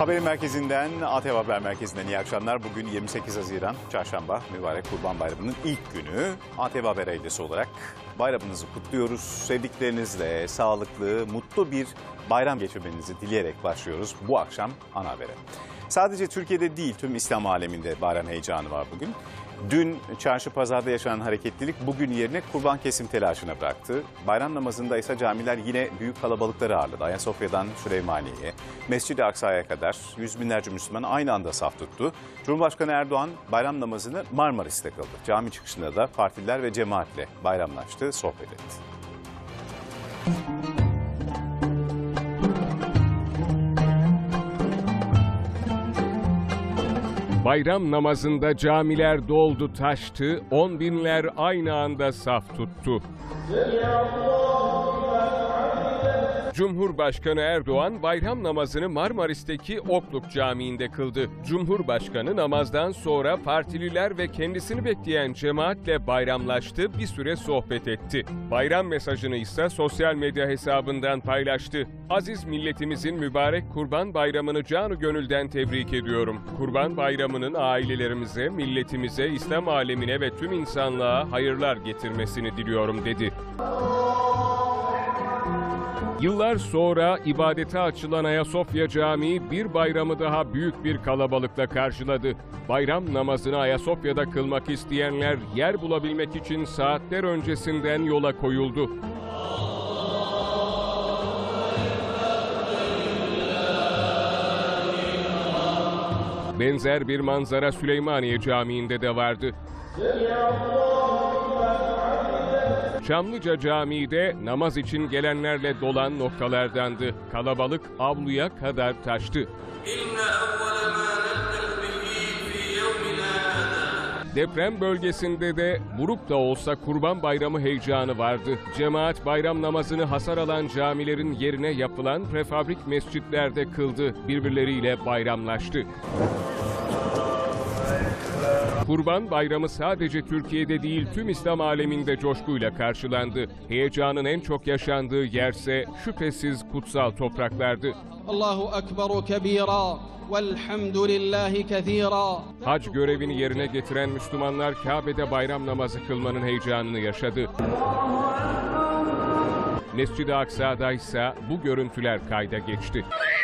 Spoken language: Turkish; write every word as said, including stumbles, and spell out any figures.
Haberin merkezinden, A T V Haber Merkezi'nden iyi akşamlar. Bugün yirmi sekiz Haziran, Çarşamba, mübarek Kurban Bayramı'nın ilk günü. A T V Haber ailesi olarak bayramınızı kutluyoruz. Sevdiklerinizle sağlıklı, mutlu bir bayram geçirmenizi dileyerek başlıyoruz bu akşam ana habere. Sadece Türkiye'de değil, tüm İslam aleminde bayram heyecanı var bugün. Dün çarşı pazarda yaşanan hareketlilik bugün yerine kurban kesim telaşına bıraktı. Bayram namazında ise camiler yine büyük kalabalıkları ağırladı. Ayasofya'dan Süleymaniye'ye, Mescid-i Aksa'ya kadar yüz binlerce Müslüman aynı anda saf tuttu. Cumhurbaşkanı Erdoğan bayram namazını Marmaris'te kıldı. Cami çıkışında da partililer ve cemaatle bayramlaştı, sohbet etti. Bayram namazında camiler doldu taştı, on binler aynı anda saf tuttu. Cumhurbaşkanı Erdoğan bayram namazını Marmaris'teki Okluk Camii'nde kıldı. Cumhurbaşkanı namazdan sonra partililer ve kendisini bekleyen cemaatle bayramlaştı, bir süre sohbet etti. Bayram mesajını ise sosyal medya hesabından paylaştı. Aziz milletimizin mübarek Kurban Bayramı'nı canı gönülden tebrik ediyorum. Kurban Bayramı'nın ailelerimize, milletimize, İslam alemine ve tüm insanlığa hayırlar getirmesini diliyorum dedi. Yıllar sonra ibadete açılan Ayasofya Camii bir bayramı daha büyük bir kalabalıkla karşıladı. Bayram namazını Ayasofya'da kılmak isteyenler yer bulabilmek için saatler öncesinden yola koyuldu. Benzer bir manzara Süleymaniye Camii'nde de vardı. Çamlıca Camii'de namaz için gelenlerle dolan noktalardandı. Kalabalık avluya kadar taştı. Deprem bölgesinde de buruk da olsa Kurban Bayramı heyecanı vardı. Cemaat bayram namazını hasar alan camilerin yerine yapılan prefabrik mescitlerde kıldı. Birbirleriyle bayramlaştı. Kurban Bayramı sadece Türkiye'de değil tüm İslam aleminde coşkuyla karşılandı. Heyecanın en çok yaşandığı yerse şüphesiz kutsal topraklardı. Allahu ekberu kebira velhamdülillahi kethira. Hac görevini yerine getiren Müslümanlar Kabe'de bayram namazı kılmanın heyecanını yaşadı. Mescid-i Aksa'da ise bu görüntüler kayda geçti.